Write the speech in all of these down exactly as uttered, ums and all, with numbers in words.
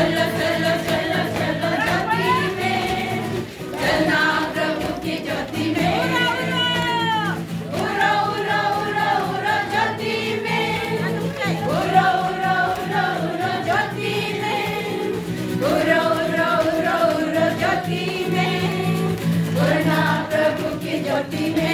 चलो चलो चलो चलो ज्योति में, चलना प्रभु की ज्योति में। उरा उरा उरा उरा ज्योति में, उरा उरा उरा उरा ज्योति में, उरा उरा उरा उरा ज्योति में, उड़ना प्रभु की ज्योति में।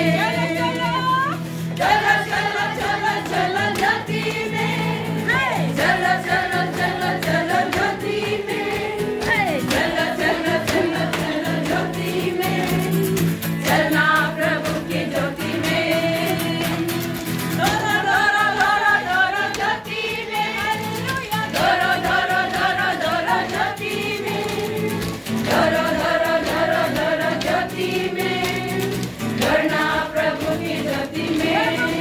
चलो चलो चलो चलो ज्योति में, चलो चलो चलो चलो ज्योति में, चलो चलो चलो चलो ज्योति में, चलना प्रभु की ज्योति में। दोरो दोरो दोरो दोरो ज्योति में, दोरो दोरो दोरो दोरो ज्योति में, दोरो दोरो दोरो दोरो ज्योति में, करना प्रभु की ज्योति में।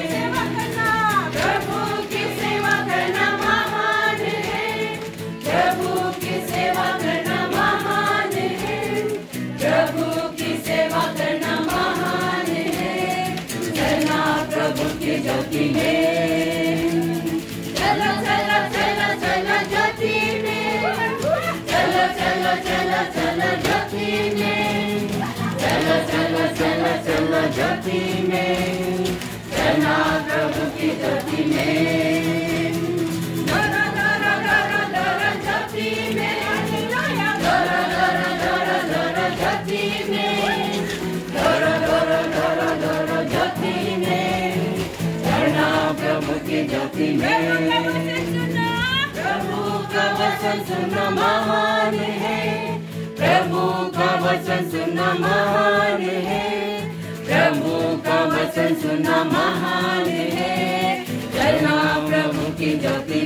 प्रभु की सेवा करना महान है, प्रभु की सेवा करना महान है, प्रभु की सेवा करना महान है, चलना प्रभु की ज्योति में। चलो चलो चलो चलो ज्योति में, चलो चलो चलो चलो ज्योति में, चलो चलो चलो चलो ज्योति में, चलना प्रभु की ज्योति में। दोरो दोरो दोरो दोरो ज्योति में, दोरो दोरो दोरो दोरो ज्योति में, दोरो दोरो दोरो दोरो ज्योति में, चलना प्रभु की ज्योति में। प्रभु का वचन सुनना महान है, प्रभु का वचन सुनना महान है, प्रभु का वचन सुनना महान है, चलना प्रभु की ज्योति